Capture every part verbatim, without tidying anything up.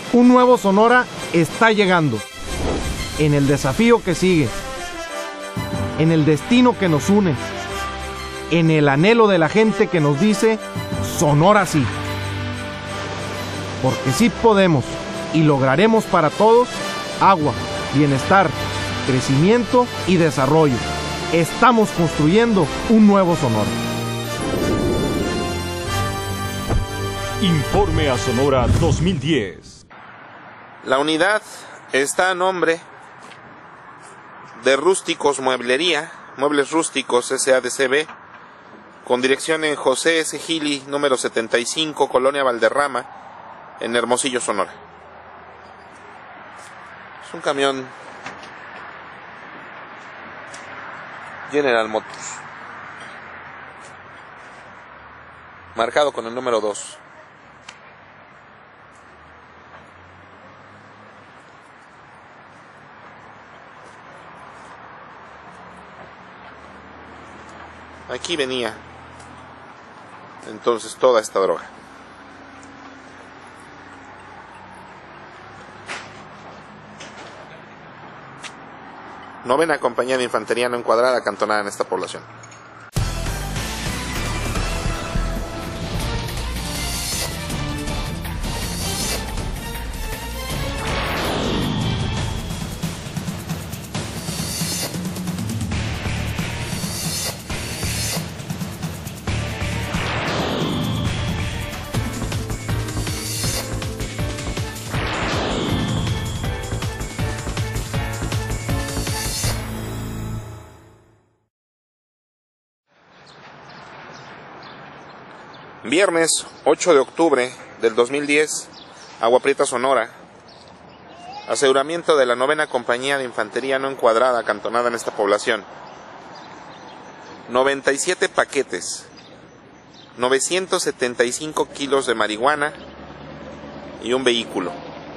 Un nuevo Sonora está llegando. En el desafío que sigue. En el destino que nos une. En el anhelo de la gente que nos dice Sonora sí. Porque sí podemos y lograremos para todos agua, bienestar, crecimiento y desarrollo. Estamos construyendo un nuevo Sonora. Informe a Sonora dos mil diez. La unidad está a nombre de Rústicos Mueblería, Muebles Rústicos S A D C B, con dirección en José S. Gili, número setenta y cinco, Colonia Valderrama, en Hermosillo, Sonora. Es un camión General Motors, marcado con el número dos. Aquí venía entonces toda esta droga. Novena Compañía de Infantería no encuadrada, acantonada en esta población. Viernes ocho de octubre del dos mil diez, Agua Prieta, Sonora. Aseguramiento de la Novena Compañía de Infantería no encuadrada, acantonada en esta población. noventa y siete paquetes, novecientos setenta y cinco kilos de marihuana y un vehículo.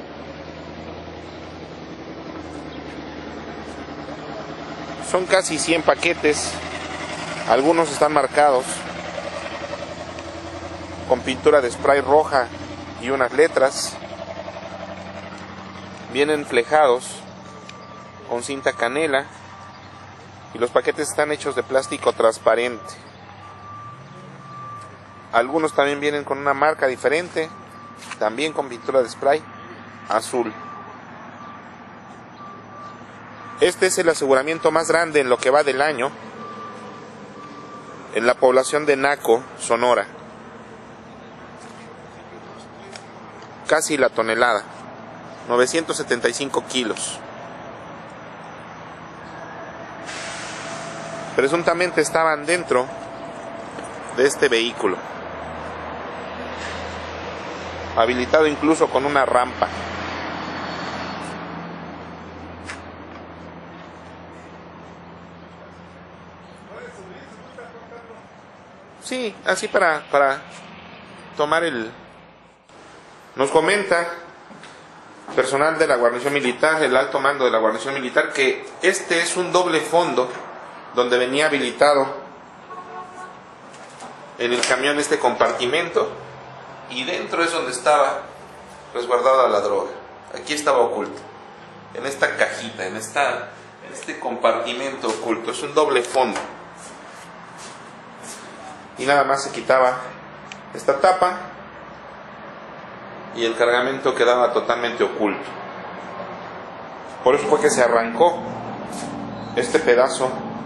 Son casi cien paquetes, algunos están marcados con pintura de spray roja y unas letras. Vienen flejados con cinta canela y los paquetes están hechos de plástico transparente. Algunos también vienen con una marca diferente, también con pintura de spray azul. Este es el aseguramiento más grande en lo que va del año en la población de Naco, Sonora. Casi la tonelada, novecientos setenta y cinco kilos. Presuntamente estaban dentro de este vehículo, habilitado incluso con una rampa. Sí, así para, para tomar el... Nos comenta personal de la guarnición militar, el alto mando de la guarnición militar, que este es un doble fondo donde venía habilitado en el camión este compartimento y dentro es donde estaba resguardada la droga. Aquí estaba oculto, en esta cajita, en, esta, en este compartimento oculto. Es un doble fondo. Y nada más se quitaba esta tapa y el cargamento quedaba totalmente oculto. Por eso fue que se arrancó este pedazo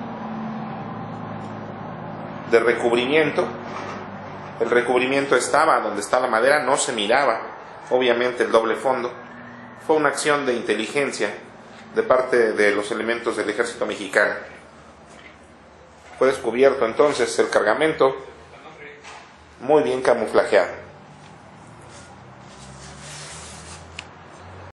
de recubrimiento. El recubrimiento estaba donde está la madera, no se miraba obviamente el doble fondo. Fue una acción de inteligencia de parte de los elementos del ejército mexicano. Fue descubierto entonces el cargamento muy bien camuflajeado.